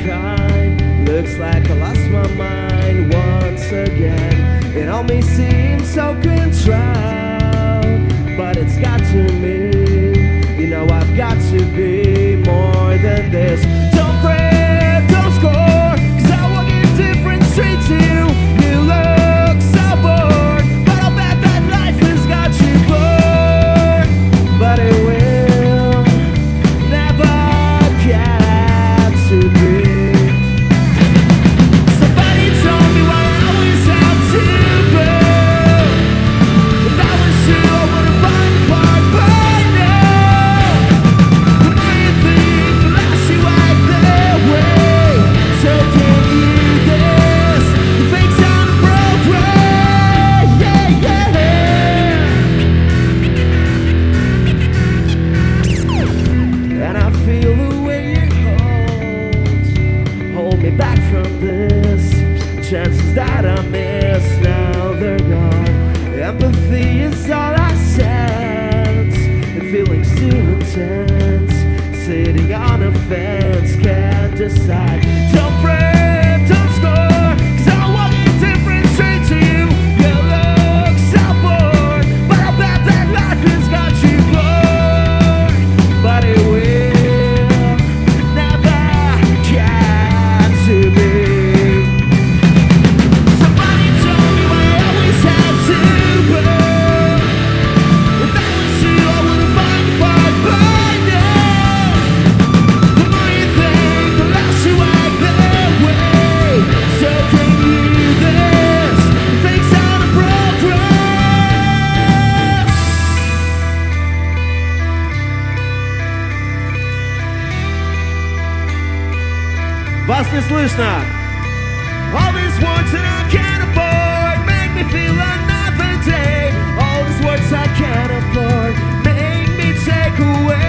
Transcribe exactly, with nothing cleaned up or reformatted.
kind. Looks like I lost my mind once again. It all may seem so contrived, but it's got to me. You know I've got to be more than this. Don't pray, don't score, 'cause I walk in different streets to you. You look so bored, but I'll bet that life has got you bored. But it will never get to be. Somebody told me why I always have to go. If I was you, I would've fallen apart by now. The more you think, the less you act that way. So can you this? The fake's on a program. Yeah, yeah. And I feel the way it holds, hold me back from this. Chances that I miss, now they're gone. Empathy is all I sense, and feelings too intense. Sitting on a fence, can't decide. Don't pray, don't score, 'cause I'll walk in different streets to you. You look so bored, but I'll bet that life has got you bored. But it will never get to be. Somebody told me why I always had to go. If I was you, I would've fallen apart by now. The more you think, the less you act that way. So can you this? Things on a progress. Вас не слышно. All these words that I can't afford make me feel another day. All these words I can't afford make me take away